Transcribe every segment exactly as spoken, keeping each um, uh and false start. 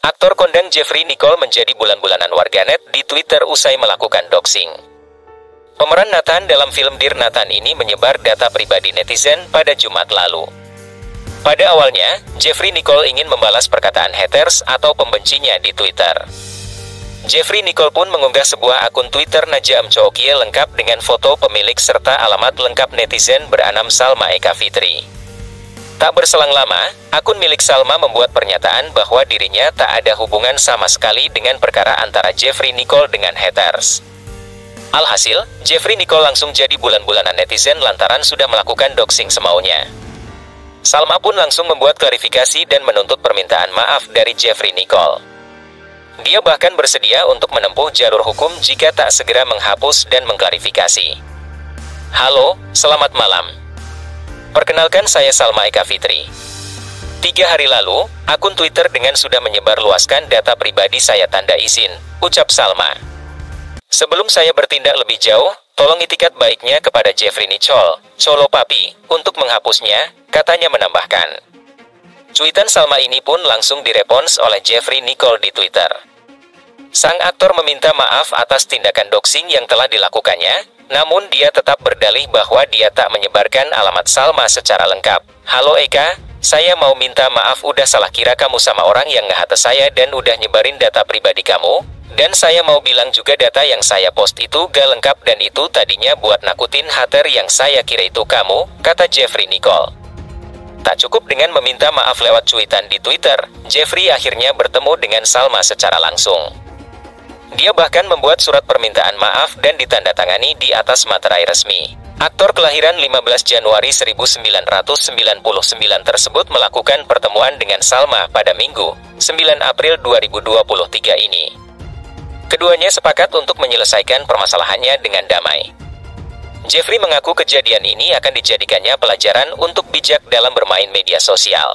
Aktor kondang Jeffrey Nicole menjadi bulan-bulanan warganet di Twitter usai melakukan doxing. Pemeran Nathan dalam film Dear Nathan ini menyebar data pribadi netizen pada Jumat lalu. Pada awalnya, Jeffrey Nicole ingin membalas perkataan haters atau pembencinya di Twitter. Jeffrey Nicole pun mengunggah sebuah akun Twitter Najam Chookie lengkap dengan foto pemilik serta alamat lengkap netizen beranam Salma Eka Fitri. Tak berselang lama, akun milik Salma membuat pernyataan bahwa dirinya tak ada hubungan sama sekali dengan perkara antara Jeffrey Nicole dengan haters. Alhasil, Jeffrey Nicole langsung jadi bulan-bulanan netizen lantaran sudah melakukan doxing semaunya. Salma pun langsung membuat klarifikasi dan menuntut permintaan maaf dari Jeffrey Nicole. Dia bahkan bersedia untuk menempuh jalur hukum jika tak segera menghapus dan mengklarifikasi. Halo, selamat malam. Perkenalkan, saya Salma Eka Fitri. Tiga hari lalu, akun Twitter dengan sudah menyebarluaskan data pribadi saya tanda izin, ucap Salma. Sebelum saya bertindak lebih jauh, tolong itikat baiknya kepada Jeffrey Nicole, Colo Papi, untuk menghapusnya, katanya menambahkan. Cuitan Salma ini pun langsung direspons oleh Jeffrey Nicole di Twitter. Sang aktor meminta maaf atas tindakan doxing yang telah dilakukannya, namun dia tetap berdalih bahwa dia tak menyebarkan alamat Salma secara lengkap. Halo Eka, saya mau minta maaf udah salah kira kamu sama orang yang nge-hate saya dan udah nyebarin data pribadi kamu. Dan saya mau bilang juga data yang saya post itu gak lengkap dan itu tadinya buat nakutin hater yang saya kira itu kamu, kata Jeffrey Nicole. Tak cukup dengan meminta maaf lewat cuitan di Twitter, Jeffrey akhirnya bertemu dengan Salma secara langsung. Dia bahkan membuat surat permintaan maaf dan ditandatangani di atas materai resmi. Aktor kelahiran lima belas Januari seribu sembilan ratus sembilan puluh sembilan tersebut melakukan pertemuan dengan Salma pada Minggu, sembilan April dua ribu dua puluh tiga ini. Keduanya sepakat untuk menyelesaikan permasalahannya dengan damai. Jeffrey mengaku kejadian ini akan dijadikannya pelajaran untuk bijak dalam bermain media sosial.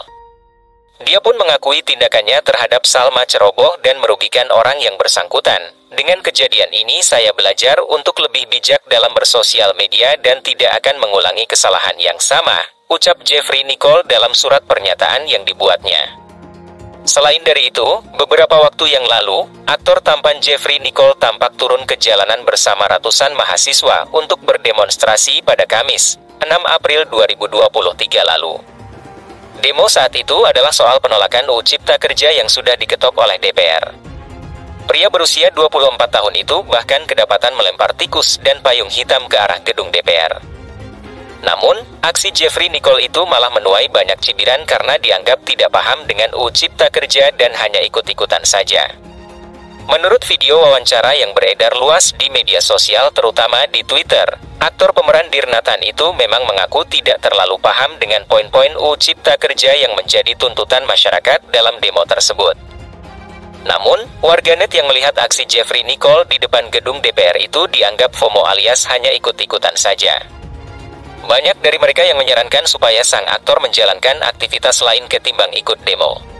Dia pun mengakui tindakannya terhadap Salma ceroboh dan merugikan orang yang bersangkutan. Dengan kejadian ini saya belajar untuk lebih bijak dalam bersosial media dan tidak akan mengulangi kesalahan yang sama, ucap Jeffrey Nicole dalam surat pernyataan yang dibuatnya. Selain dari itu, beberapa waktu yang lalu, aktor tampan Jeffrey Nicole tampak turun ke jalanan bersama ratusan mahasiswa untuk berdemonstrasi pada Kamis, enam April dua ribu dua puluh tiga lalu. Demo saat itu adalah soal penolakan U U Cipta Kerja yang sudah diketok oleh D P R. Pria berusia dua puluh empat tahun itu bahkan kedapatan melempar tikus dan payung hitam ke arah gedung D P R. Namun, aksi Jeffrey Nicole itu malah menuai banyak cibiran karena dianggap tidak paham dengan U U Cipta Kerja dan hanya ikut-ikutan saja. Menurut video wawancara yang beredar luas di media sosial terutama di Twitter, aktor pemeran Dear Nathan itu memang mengaku tidak terlalu paham dengan poin-poin U U Cipta Kerja yang menjadi tuntutan masyarakat dalam demo tersebut. Namun, warganet yang melihat aksi Jeffrey Nicole di depan gedung D P R itu dianggap FOMO alias hanya ikut-ikutan saja. Banyak dari mereka yang menyarankan supaya sang aktor menjalankan aktivitas lain ketimbang ikut demo.